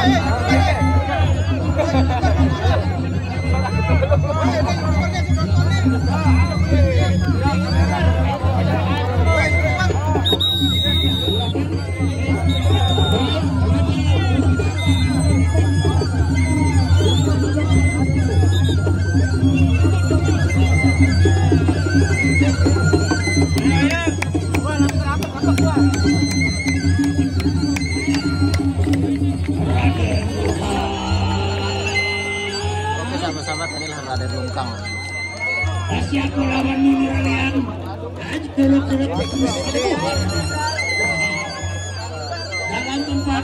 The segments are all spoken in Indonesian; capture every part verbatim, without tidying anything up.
sahabat-sahabat, inilah Raden Lungkang. Asyik lawan Nunur Alian. Turut-turut dalam tempat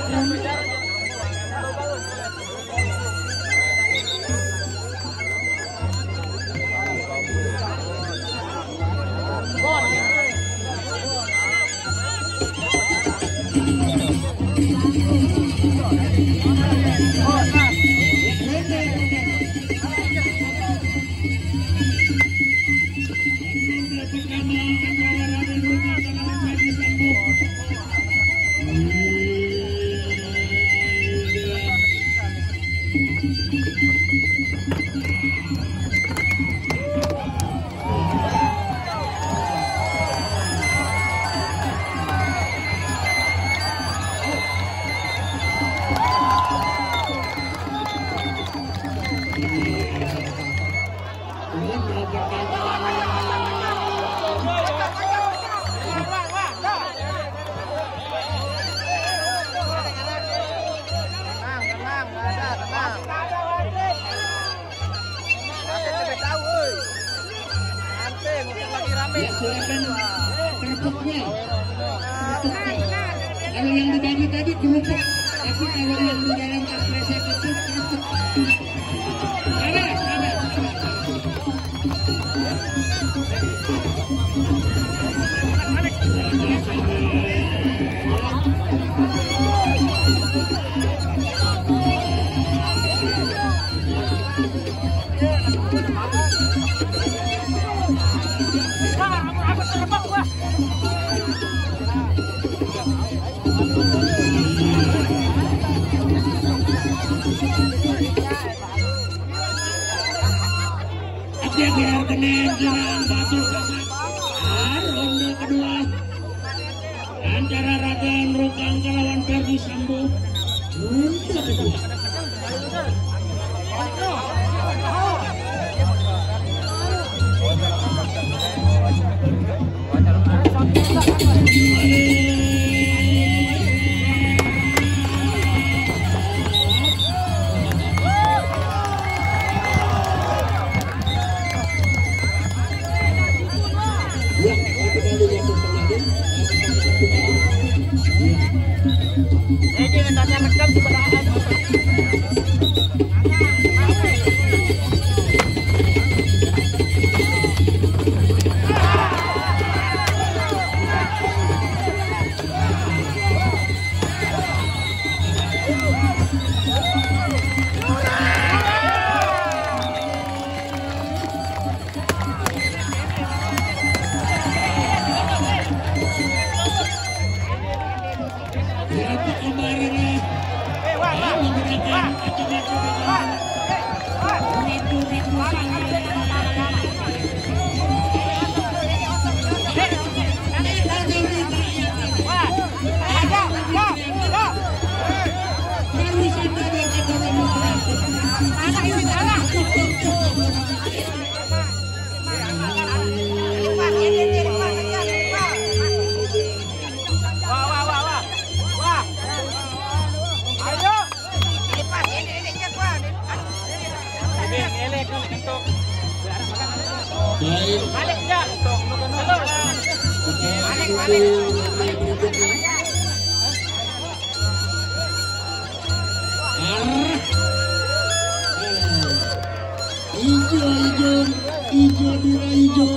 kalau yang dibagi tadi kerupuk, tapi kalau yang di dalam tas kresek itu kerupuk. Ada, ada. Dia biar kenen jalan batu ronde kedua antara Raden Lungkang lawan Ferdi Sambo. Ronde kedua. Eh, jangan tanya rekam sebenarnya. Balik ya. Balik balik. Hijau hijau hijau dira hijau.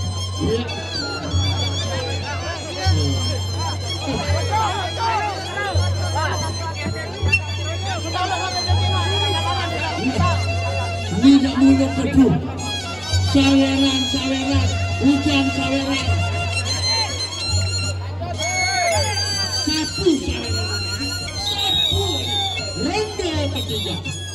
Tidak mulut kedua. Saweran, saweran, hujan saweran. Satu saweran, satu ronde dapat tiga.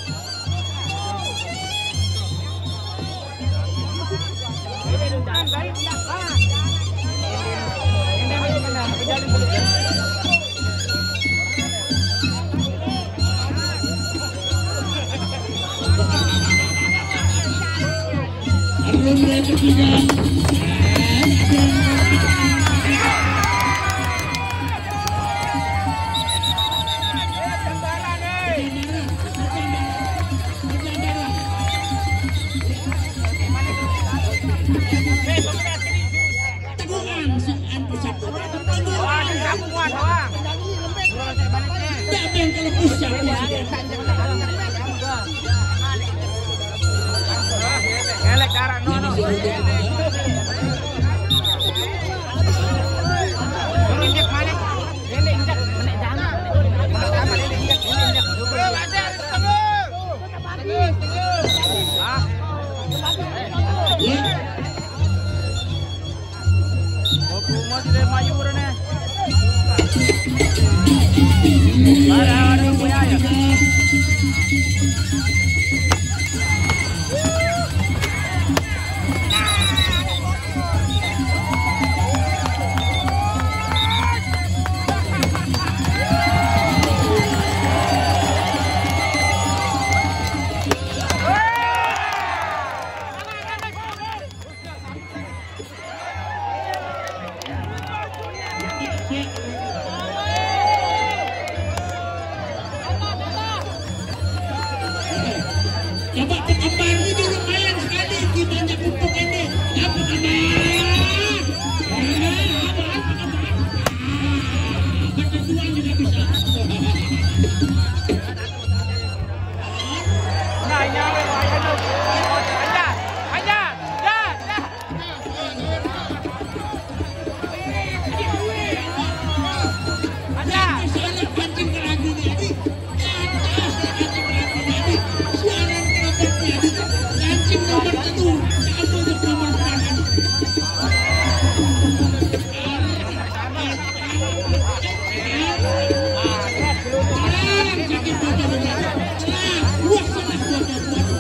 Ronde ketiga. Coba tekan ini lumayan sekali di banyak pupuk ini. Apa kedua juga bisa. Nah, nyawe aja dulu. Aja, aja, dah, dah. Aja. Misalnya pancing keragu tadi. Kancing nomor satu, satu untuk nomor belakang. Sekarang sakit foto dengan luas sangat foto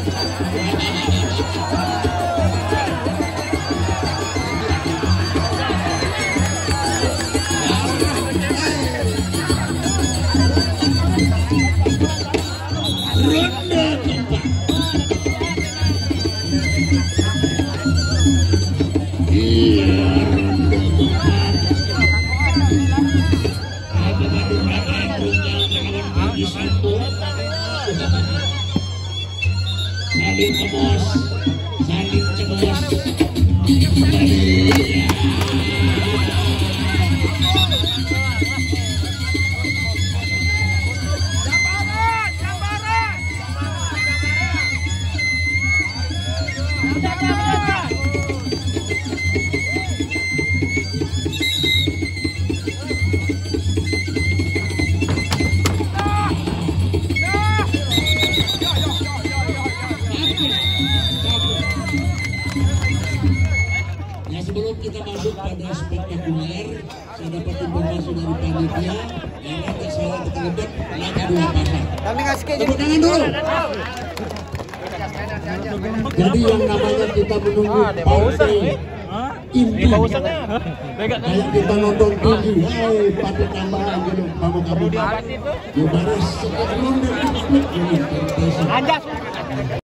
ronde keempat. Saling cebos, saling cebos. Ya, sebelum kita masuk pada spektakuler, saya dapat informasi dari panitia yang ada salah terlibat lagi dua pasang. Tepuk tangan dulu. Jadi yang namanya kita menunggu partai inti, kayak kita nonton T V, hey partai tambahan gitu, kamu kamu. Di baris sekitar